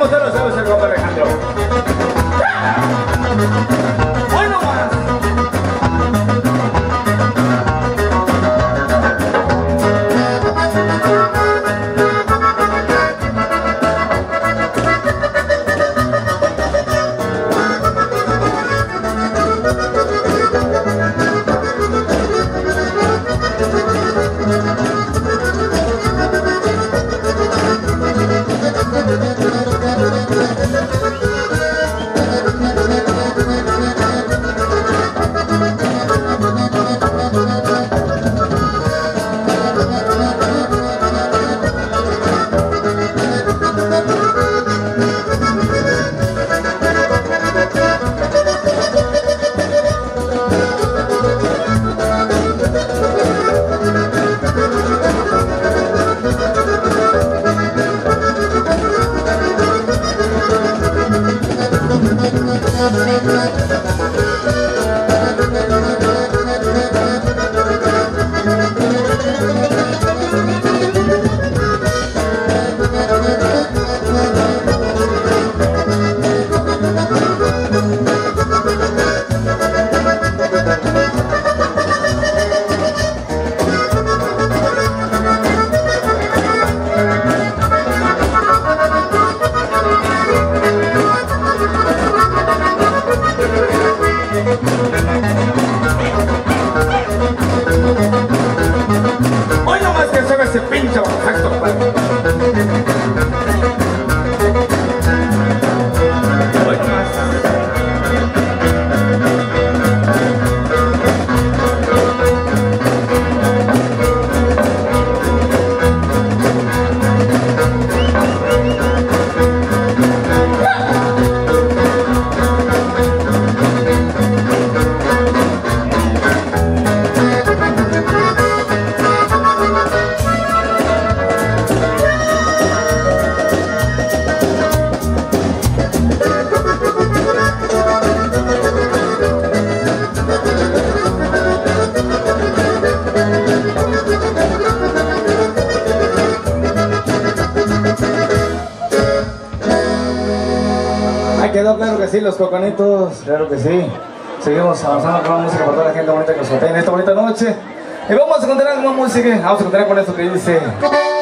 como usted lo sabe, el compa Alejandro. ¡Hoy no más! Hoy no más que se ve ese pinche bajazo, padre. Hoy no más. Quedó claro que sí, los coconitos, claro que sí. Seguimos avanzando con la música para toda la gente bonita que nos acompaña en esta bonita noche. Y vamos a continuar con más música, vamos a continuar con esto que dice...